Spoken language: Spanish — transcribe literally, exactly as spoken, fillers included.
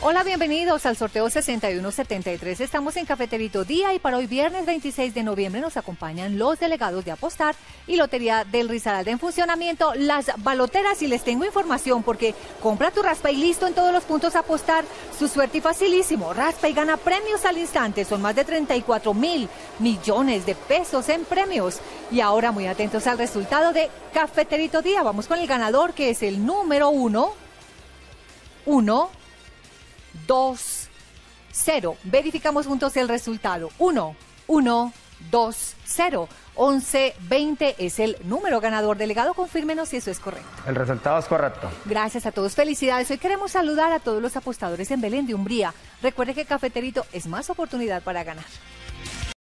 Hola, bienvenidos al sorteo sesenta y uno setenta y tres. Estamos en Cafeterito Día y para hoy viernes veintiséis de noviembre nos acompañan los delegados de Apostar y Lotería del Risaralda en funcionamiento, las baloteras, y les tengo información porque compra tu raspa y listo en todos los puntos Apostar. Su suerte y facilísimo, raspa y gana premios al instante. Son más de treinta y cuatro mil millones de pesos en premios. Y ahora muy atentos al resultado de Cafeterito Día. Vamos con el ganador, que es el número uno, uno, dos, cero. Verificamos juntos el resultado. uno, uno, dos, cero. once veinte es el número ganador. Delegado, confírmenos si eso es correcto. El resultado es correcto. Gracias a todos, felicidades. Hoy queremos saludar a todos los apostadores en Belén de Umbría. Recuerde que Cafeterito es más oportunidad para ganar.